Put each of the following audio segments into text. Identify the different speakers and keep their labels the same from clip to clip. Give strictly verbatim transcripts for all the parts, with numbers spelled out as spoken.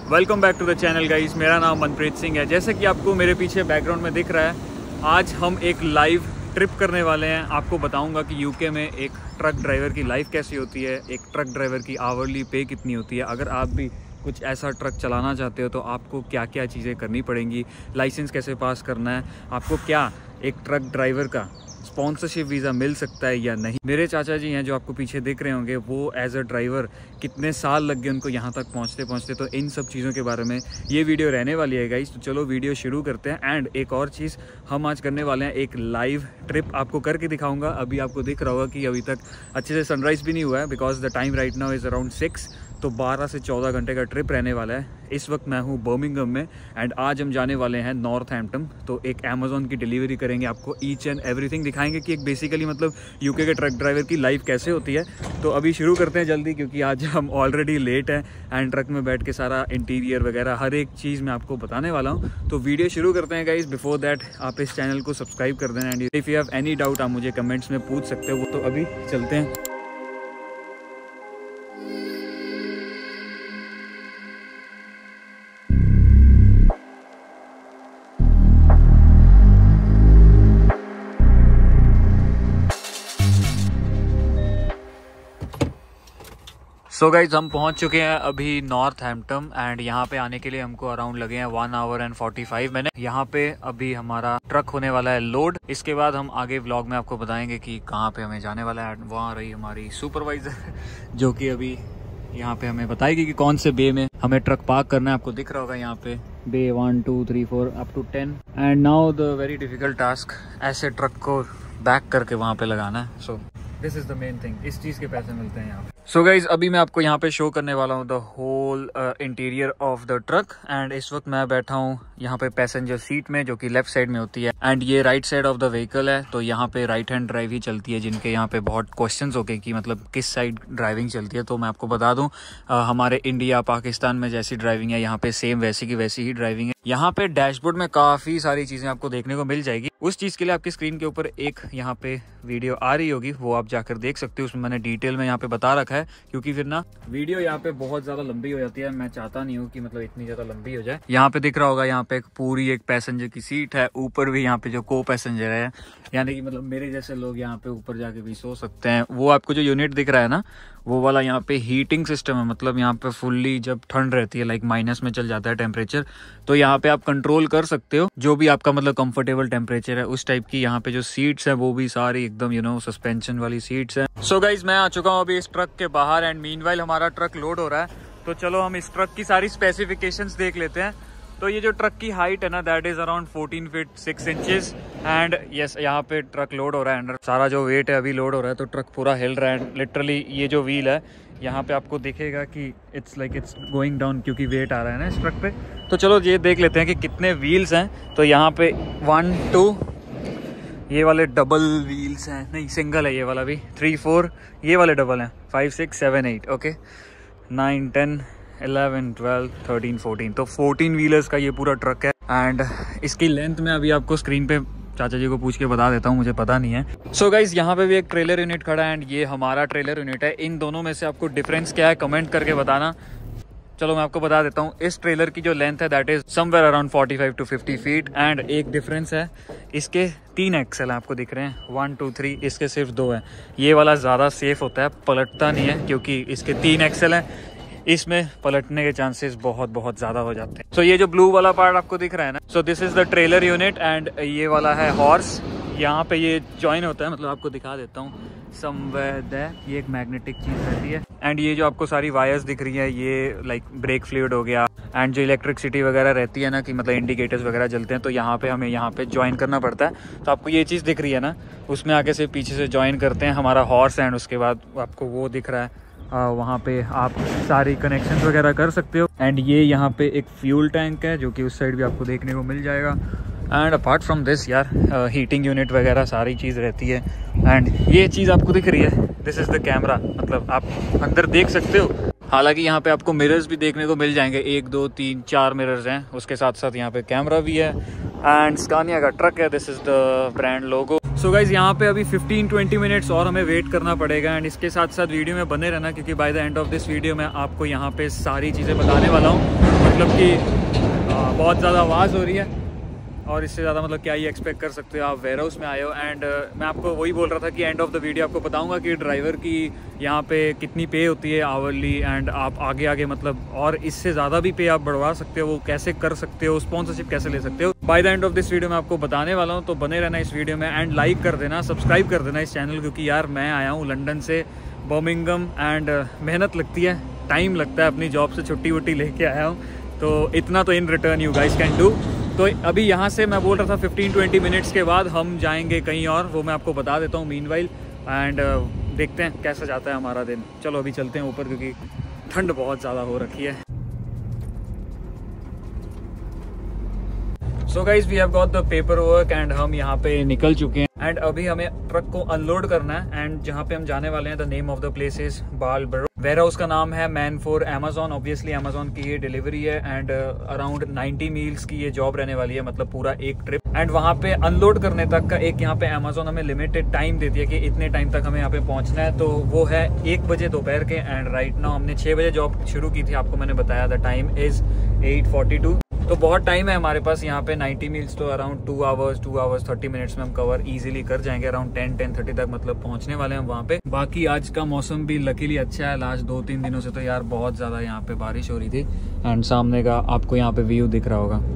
Speaker 1: Welcome back to the channel guys. मेरा नाम मनप्रीत सिंह है। जैसे कि आपको मेरे पीछे बैकग्राउंड में दिख रहा है, आज हम एक लाइव ट्रिप करने वाले हैं। आपको बताऊंगा कि यूके में एक ट्रक ड्राइवर की लाइफ कैसी होती है, एक ट्रक ड्राइवर की आवरली पे कितनी होती है। अगर आप भी कुछ ऐसा ट्रक चलाना चाहते हो तो आपको क्या क्या चीज़ें करनी पड़ेंगी, लाइसेंस कैसे पास करना है, आपको क्या एक ट्रक ड्राइवर का स्पॉन्सरशिप वीज़ा मिल सकता है या नहीं। मेरे चाचा जी हैं जो आपको पीछे देख रहे होंगे, वो एज अ ड्राइवर कितने साल लग गए उनको यहाँ तक पहुँचते पहुँचते। तो इन सब चीज़ों के बारे में ये वीडियो रहने वाली है गाइस। तो चलो वीडियो शुरू करते हैं। एंड एक और चीज़ हम आज करने वाले हैं, एक लाइव ट्रिप आपको करके दिखाऊंगा। अभी आपको दिख रहा होगा कि अभी तक अच्छे से सनराइज़ भी नहीं हुआ है, because the time right now is around six. तो बारह से चौदह घंटे का ट्रिप रहने वाला है। इस वक्त मैं हूँ बर्मिंघम में एंड आज हम जाने वाले हैं नॉर्थहैम्पटन। तो एक अमेज़ॉन की डिलीवरी करेंगे, आपको ईच एंड एवरीथिंग दिखाएंगे कि एक बेसिकली मतलब यूके के ट्रक ड्राइवर की लाइफ कैसे होती है। तो अभी शुरू करते हैं जल्दी, क्योंकि आज हम ऑलरेडी लेट हैं एंड ट्रक में बैठ के सारा इंटीरियर वगैरह हर एक चीज़ मैं आपको बताने वाला हूँ। तो वीडियो शुरू करते हैं गाइज। बिफोर दैट आप इस चैनल को सब्सक्राइब कर देना and if you have any doubt आप मुझे कमेंट्स में पूछ सकते हो। तो अभी चलते हैं। सो so गाइज हम पहुंच चुके हैं अभी नॉर्थहैम्पटन एंड यहाँ पे आने के लिए हमको अराउंड लगे हैं one hour and forty five minute. यहाँ पे अभी हमारा ट्रक होने वाला है लोड। इसके बाद हम आगे व्लॉग में आपको बताएंगे कि कहाँ पे हमें जाने वाला है। वहाँ रही हमारी सुपरवाइजर जो कि अभी यहाँ पे हमें बताएगी कि कौन से बे में हमें ट्रक पार्क करना है। आपको दिख रहा होगा यहाँ पे bay one two three four up to ten. And now the very difficult task, ऐसे ट्रक को बैक करके वहाँ पे लगाना है। So this is the main thing, इस चीज़ के पैसे मिलते हैं यहाँ पे। सो गाइज अभी मैं आपको यहाँ पे शो करने वाला हूँ the whole interior of the truck. And इस वक्त मैं बैठा हूँ यहाँ पे पैसेंजर सीट में, जो कि लेफ्ट साइड में होती है एंड ये right side of the vehicle है। तो यहाँ पे राइट हैंड ड्राइव ही चलती है, जिनके यहाँ पे बहुत क्वेश्चंस हो गए कि मतलब किस साइड ड्राइविंग चलती है। तो मैं आपको बता दूँ, हमारे इंडिया पाकिस्तान में जैसी ड्राइविंग है यहाँ पे सेम वैसी की वैसी ही ड्राइविंग है। यहाँ पे डैशबोर्ड में काफ़ी सारी चीज़ें आपको देखने को मिल जाएगी। उस चीज़ के लिए आपकी स्क्रीन के ऊपर एक यहाँ पे वीडियो आ रही होगी, वो आप जाकर देख सकते हो। उसमें मैंने डिटेल में यहाँ पे बता रखा है, क्योंकि फिर ना वीडियो यहाँ पे बहुत ज़्यादा लंबी हो जाती है। मैं चाहता नहीं हूँ कि मतलब इतनी ज़्यादा लंबी हो जाए। यहाँ पे दिख रहा होगा, यहाँ पे एक पूरी एक पैसेंजर की सीट है। ऊपर भी यहाँ पे जो को पैसेंजर है, यानी कि मतलब मेरे जैसे लोग यहाँ पे ऊपर जाके भी सो सकते हैं। वो आपको जो यूनिट दिख रहा है ना, वो वाला यहाँ पे हीटिंग सिस्टम है। मतलब यहाँ पे फुल्ली जब ठंड रहती है, लाइक माइनस में चल जाता है टेम्परेचर, तो यहाँ पे आप कंट्रोल कर सकते हो जो भी आपका मतलब कंफर्टेबल टेम्परेचर है उस टाइप की। यहाँ पे जो सीट्स है वो भी सारी एकदम यू नो सस्पेंशन वाली सीट्स है। सो गाइज मैं आ चुका हूँ अभी इस ट्रक के बाहर एंड मीनवाइल हमारा ट्रक लोड हो रहा है। तो चलो हम इस ट्रक की सारी स्पेसिफिकेशंस देख लेते हैं। तो ये जो ट्रक की हाइट है ना, that is around fourteen feet six inches and yes यहाँ पे ट्रक लोड हो रहा है। अंडर सारा जो वेट है अभी लोड हो रहा है, तो ट्रक पूरा हिल रहा है। लिटरली ये जो व्हील है यहाँ पे आपको दिखेगा कि it's like it's going down, क्योंकि वेट आ रहा है ना इस ट्रक पे। तो चलो ये देख लेते हैं कि कितने व्हील्स हैं। तो यहाँ पे वन टू, ये वाले डबल व्हील्स हैं, नहीं सिंगल है ये वाला भी, थ्री फोर ये वाले डबल हैं, five six seven eight okay, nine ten eleven twelve thirteen fourteen. तो फोर्टीन व्हीलर्स का ये पूरा ट्रक है। एंड इसकी लेंथ में अभी आपको स्क्रीन पे चाचा जी को पूछ के बता देता हूँ, मुझे पता नहीं है। सो गाइज यहाँ पे भी एक ट्रेलर यूनिट खड़ा है एंड ये हमारा ट्रेलर यूनिट है। इन दोनों में से आपको डिफरेंस क्या है कमेंट करके बताना। चलो मैं आपको बता देता हूँ, इस ट्रेलर की जो लेंथ है that is somewhere around forty five to fifty feet. And एक डिफरेंस है, इसके तीन एक्सल आपको दिख रहे हैं, वन टू थ्री, इसके सिर्फ दो है। ये वाला ज़्यादा सेफ होता है, पलटता नहीं है, क्योंकि इसके तीन एक्सल हैं, इसमें पलटने के चांसेस बहुत बहुत ज़्यादा हो जाते हैं। सो so, ये जो ब्लू वाला पार्ट आपको दिख रहा है ना, so this is the trailer unit and ये वाला है हॉर्स। यहाँ पे ये जॉइन होता है, मतलब आपको दिखा देता हूँ समवेयर देयर, ये एक मैग्नेटिक चीज़ रहती है। एंड ये जो आपको सारी वायर्स दिख रही है, ये लाइक ब्रेक फ्लूइड हो गया एंड जो इलेक्ट्रिसिटी वगैरह रहती है ना, कि मतलब इंडिकेटर्स वगैरह जलते हैं, तो यहाँ पे हमें यहाँ पे ज्वाइन करना पड़ता है। तो आपको ये चीज़ दिख रही है ना, उसमें आगे से पीछे से ज्वाइन करते हैं हमारा हॉर्स एंड उसके बाद आपको वो दिख रहा है, आ, वहाँ पे आप सारी कनेक्शंस वगैरह कर सकते हो। एंड ये यहाँ पे एक फ्यूल टैंक है, जो कि उस साइड भी आपको देखने को मिल जाएगा। एंड अपार्ट फ्रॉम दिस यार हीटिंग यूनिट वगैरह सारी चीज़ रहती है। एंड ये चीज़ आपको दिख रही है, दिस इज़ द कैमरा, मतलब आप अंदर देख सकते हो। हालांकि यहाँ पे आपको मिरर्स भी देखने को मिल जाएंगे, एक दो तीन चार मिरर्स हैं, उसके साथ साथ यहाँ पे कैमरा भी है। एंड स्कानिया का ट्रक है, this is the brand logo. So guys यहाँ पे अभी फिफ्टीन ट्वेंटी मिनट्स और हमें वेट करना पड़ेगा एंड इसके साथ साथ वीडियो में बने रहना, क्योंकि by the end of this video मैं आपको यहाँ पे सारी चीज़ें बताने वाला हूँ। मतलब कि बहुत ज़्यादा आवाज़ हो रही है और इससे ज़्यादा मतलब क्या ही एक्सपेक्ट कर सकते हो आप वेयर हाउस में आए हो। एंड uh, मैं आपको वही बोल रहा था कि एंड ऑफ द वीडियो आपको बताऊंगा कि ड्राइवर की यहाँ पे कितनी पे होती है आवरली, एंड आप आगे आगे मतलब और इससे ज़्यादा भी पे आप बढ़वा सकते हो, वो कैसे कर सकते हो, स्पॉन्सरशिप कैसे ले सकते हो। By the end of this video मैं आपको बताने वाला हूँ, तो बने रहना इस वीडियो में एंड लाइक कर देना, सब्सक्राइब कर देना इस चैनल, क्योंकि यार मैं आया हूँ लंदन से बर्मिंघम एंड uh, मेहनत लगती है, टाइम लगता है, अपनी जॉब से छुट्टी वुट्टी लेके आया हूँ, तो इतना तो in return you guys can do. तो अभी यहाँ से मैं बोल रहा था फिफ्टीन ट्वेंटी मिनट्स के बाद हम जाएंगे कहीं और, वो मैं आपको बता देता हूँ मीनवाइल, एंड देखते हैं कैसा जाता है हमारा दिन। चलो अभी चलते हैं ऊपर क्योंकि ठंड बहुत ज़्यादा हो रखी है। So guys we have got the paper work and हम यहाँ पे निकल चुके हैं एंड अभी हमें ट्रक को अनलोड करना है। एंड जहाँ पे हम जाने वाले हैं, the name of the place is Barlborough. Warehouse का नाम है man for Amazon, obviously Amazon की ये डिलीवरी है एंड अराउंड नाइंटी मील्स की ये जॉब रहने वाली है, मतलब पूरा एक ट्रिप। एंड वहाँ पे अनलोड करने तक का एक यहाँ पे अमेजोन हमें लिमिटेड टाइम देती है कि इतने टाइम तक हमें यहाँ पे पहुँचना है, तो वो है एक बजे दोपहर के। एंड राइट नाउ हमने छः बजे जॉब शुरू की थी, आपको मैंने बताया the time is eight forty two, तो बहुत टाइम है हमारे पास यहाँ पे। नाइंटी मील्स तो around two hours two hours thirty minutes में हम कवर इजीली कर जाएंगे, अराउंड टेन टेन थर्टी तक मतलब पहुँचने वाले हैं वहाँ पे। बाकी आज का मौसम भी लकीली अच्छा है, लास्ट दो तीन दिनों से तो यार बहुत ज़्यादा यहाँ पे बारिश हो रही थी एंड सामने का आपको यहाँ पे व्यू दिख रहा होगा।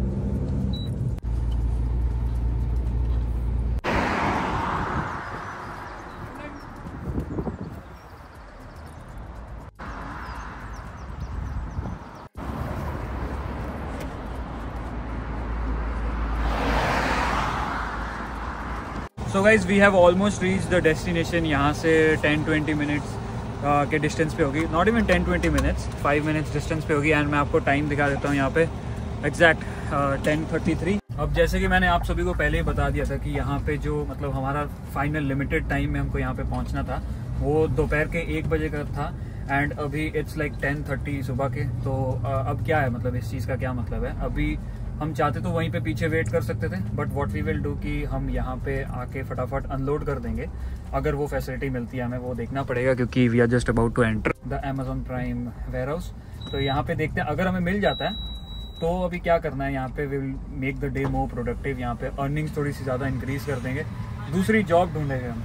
Speaker 1: So guys we have almost reach the destination. यहाँ से टेन ट्वेंटी मिनट्स के डिस्टेंस पे होगी, not even ten twenty minutes, five minutes distance पे होगी। एंड मैं आपको टाइम दिखा देता हूँ यहाँ पे एग्जैक्ट टेन थर्टी थ्री। अब जैसे कि मैंने आप सभी को पहले ही बता दिया था कि यहाँ पे जो मतलब हमारा फाइनल लिमिटेड टाइम में हमको यहाँ पे पहुँचना था वो दोपहर के एक बजे का था एंड अभी इट्स लाइक टेन थर्टी सुबह के। तो uh, अब क्या है मतलब इस चीज़ का क्या मतलब है, अभी हम चाहते तो वहीं पे पीछे वेट कर सकते थे, but what we will do कि हम यहाँ पे आके फटाफट अनलोड कर देंगे। अगर वो फैसिलिटी मिलती है हमें वो देखना पड़ेगा, क्योंकि we are just about to enter the Amazon Prime warehouse. तो यहाँ पे देखते हैं, अगर हमें मिल जाता है तो अभी क्या करना है, यहाँ पे we will make the day more productive, यहाँ पे अर्निंग्स थोड़ी सी ज़्यादा इंक्रीज कर देंगे, दूसरी जॉब ढूंढेंगे हम।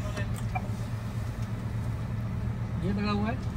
Speaker 1: ये लगा हुआ है,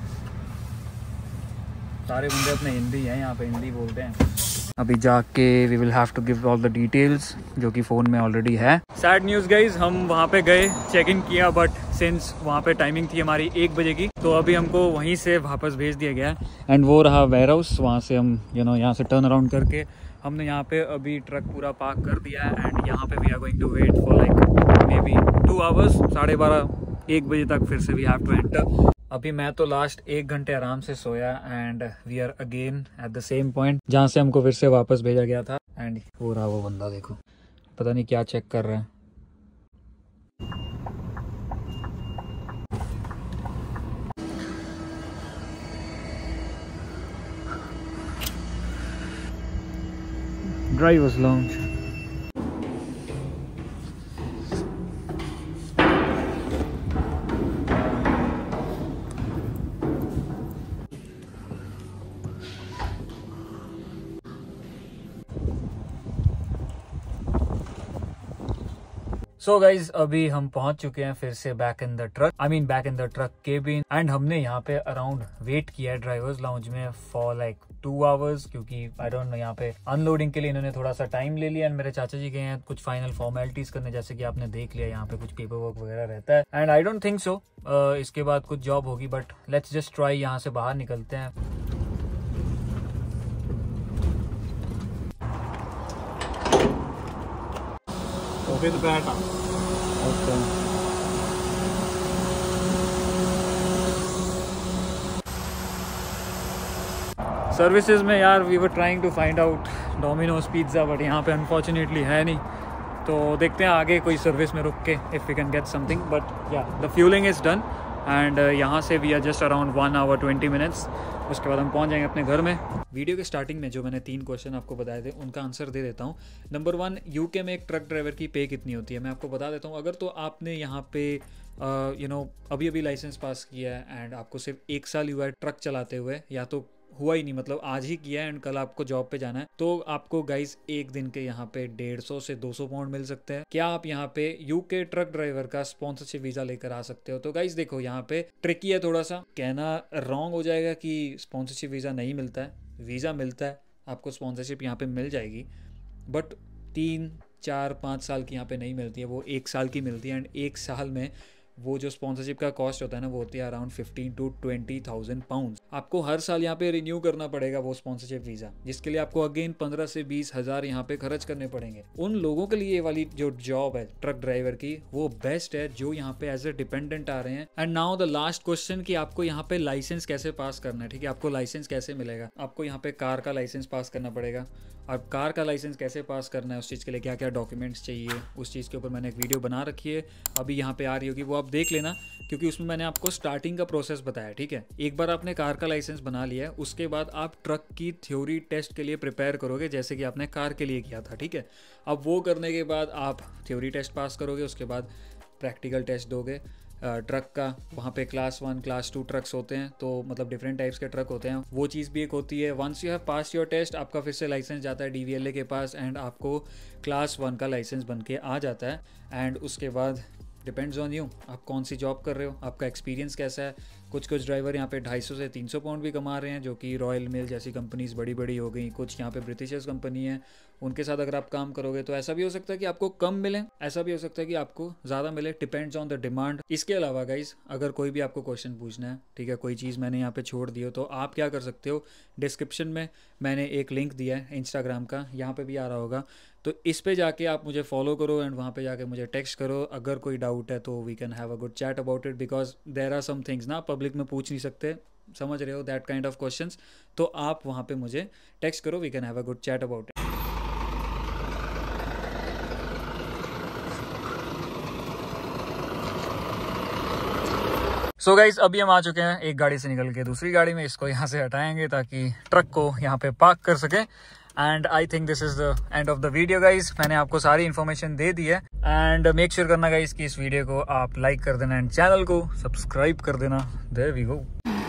Speaker 1: सारे बंदे अपने हिंदी हैं, यहाँ पे हिंदी बोलते हैं। अभी जाके we will have to give all the details जो कि फ़ोन में ऑलरेडी है। सैड न्यूज़ गाइज, हम वहाँ पे गए, चेक इन किया, बट सिंस वहाँ पे टाइमिंग थी हमारी एक बजे की, तो अभी हमको वहीं से वापस भेज दिया गया एंड वो रहा वेयर हाउस। वहाँ से हम यू नो यहाँ से टर्न अराउंड करके हमने यहाँ पे अभी ट्रक पूरा पार्क कर दिया है एंड यहाँ पे we are going to wait for like maybe two hours, साढ़े बारह एक बजे तक फिर से वी हैव टू एंटर। अभी मैं तो लास्ट एक घंटे आराम से सोया and we are again at the same point जहाँ से हमको फिर से वापस भेजा गया था। एंड हो रहा वो बंदा, देखो पता नहीं क्या चेक कर रहा है। Drivers lounge. So so guys अभी हम पहुंच चुके हैं फिर से back in the truck, I mean back in the truck cabin. And हमने यहाँ पे अराउंड वेट किया है ड्राइवर्स लाउंज में फॉर लाइक टू आवर्स, क्योंकि आई डोंट नो यहाँ पे अनलोडिंग के लिए इन्होंने थोड़ा सा टाइम ले लिया। एंड मेरे चाचा जी गए हैं कुछ फाइनल फॉर्मेलिटीज करने, जैसे कि आपने देख लिया यहाँ पे कुछ पेपर वर्क वगैरह रहता है। And I don't think so इसके बाद कुछ जॉब होगी, बट लेट्स जस्ट ट्राई। यहाँ से बाहर निकलते हैं।
Speaker 2: With beta.
Speaker 1: Okay. सर्विसेज में यार we were trying to find out Domino's pizza, but यहाँ पे अनफॉर्चुनेटली है नहीं, तो देखते हैं आगे कोई सर्विस में रुक के if we can get something. But yeah the fuelling is done and यहाँ से we are just around one hour twenty minutes, उसके बाद हम पहुँच जाएंगे अपने घर में। वीडियो के स्टार्टिंग में जो मैंने तीन क्वेश्चन आपको बताए थे उनका आंसर दे देता हूँ। नंबर वन, यूके में एक ट्रक ड्राइवर की पे कितनी होती है, मैं आपको बता देता हूँ। अगर तो आपने यहाँ पे यू नो अभी अभी लाइसेंस पास किया है एंड आपको सिर्फ एक साल हुआ है ट्रक चलाते हुए, या तो हुआ ही नहीं, मतलब आज ही किया है एंड कल आपको जॉब पे जाना है, तो आपको गाइज एक दिन के यहाँ पे डेढ़ सौ से दो सौ पाउंड मिल सकते हैं। क्या आप यहाँ पे यूके ट्रक ड्राइवर का स्पॉन्सरशिप वीजा लेकर आ सकते हो? तो गाइज देखो यहाँ पे ट्रिकी है थोड़ा सा, कहना रॉन्ग हो जाएगा कि स्पॉन्सरशिप वीजा नहीं मिलता है, वीजा मिलता है, आपको स्पॉन्सरशिप यहाँ पे मिल जाएगी, बट तीन चार पाँच साल की यहाँ पे नहीं मिलती है, वो एक साल की मिलती है। एंड एक साल में वो जो स्पॉन्सरशिप का कॉस्ट होता है ना, वो होती है around fifteen to twenty thousand pound. आपको हर साल यहाँ पे रिन्यू करना पड़ेगा वो स्पॉन्सरशिप वीज़ा, जिसके लिए आपको अगेन पंद्रह से बीस हज़ार यहाँ पे खर्च करने पड़ेंगे। उन लोगों के लिए ये वाली जो जॉब है ट्रक ड्राइवर की, वो बेस्ट है जो यहाँ पे एज ए डिपेंडेंट आ रहे हैं। And now the last question कि आपको यहाँ पे लाइसेंस कैसे पास करना है, ठीक है? आपको लाइसेंस कैसे मिलेगा? आपको यहाँ पे कार का लाइसेंस पास करना पड़ेगा। अब कार का लाइसेंस कैसे पास करना है, उस चीज़ के लिए क्या क्या डॉक्यूमेंट्स चाहिए, उस चीज़ के ऊपर मैंने एक वीडियो बना रखी है, अभी यहाँ पे आ रही होगी, वो आप देख लेना, क्योंकि उसमें मैंने आपको स्टार्टिंग का प्रोसेस बताया, ठीक है? एक बार आपने कार का लाइसेंस बना लिया है, उसके बाद आप ट्रक की थ्योरी टेस्ट के लिए प्रिपेयर करोगे, जैसे कि आपने कार के लिए किया था, ठीक है? अब वो करने के बाद आप थ्योरी टेस्ट पास करोगे, उसके बाद प्रैक्टिकल टेस्ट दोगे ट्रक का। वहाँ पे class one class two trucks होते हैं, तो मतलब डिफरेंट टाइप्स के ट्रक होते हैं, वो चीज़ भी एक होती है। Once you have pass your test, आपका फिर से लाइसेंस जाता है डीवीएलए के पास एंड आपको क्लास वन का लाइसेंस बन के आ जाता है। एंड उसके बाद डिपेंड्स ऑन यू, आप कौन सी जॉब कर रहे हो, आपका एक्सपीरियंस कैसा है। कुछ कुछ ड्राइवर यहाँ पे ढाई सौ से तीन सौ पाउंड भी कमा रहे हैं, जो कि रॉयल मेल जैसी कंपनीज बड़ी बड़ी हो गई, कुछ यहाँ पे ब्रिटिशर्स कंपनी है, उनके साथ अगर आप काम करोगे तो ऐसा भी हो सकता है कि आपको कम मिले, ऐसा भी हो सकता है कि आपको ज़्यादा मिले, डिपेंड्स ऑन द डिमांड। इसके अलावा गाइज अगर कोई भी आपको क्वेश्चन पूछना है, ठीक है, कोई चीज़ मैंने यहाँ पे छोड़ दी हो, तो आप क्या कर सकते हो, डिस्क्रिप्शन में मैंने एक लिंक दिया है इंस्टाग्राम का, यहाँ पे भी आ रहा होगा, तो इस पे जाके आप मुझे फॉलो करो एंड वहाँ पे जाके मुझे टेक्स्ट करो। अगर कोई डाउट है तो we can have a good chat about it, because there are some things ना पब्लिक में पूछ नहीं सकते, समझ रहे हो, दैट काइंड ऑफ क्वेश्चंस, तो आप वहाँ पे मुझे टेक्स्ट करो, we can have a good chat about it. So guys अभी हम आ चुके हैं एक गाड़ी से निकल के दूसरी गाड़ी में, इसको यहाँ से हटाएंगे ताकि ट्रक को यहाँ पे पार्क कर सके। And I think this is the end of the video guys, मैंने आपको सारी इन्फॉर्मेशन दे दी है। एंड मेक श्योर करना गाइज कि इस वीडियो को आप लाइक कर देना एंड चैनल को सब्सक्राइब कर देना। There we go.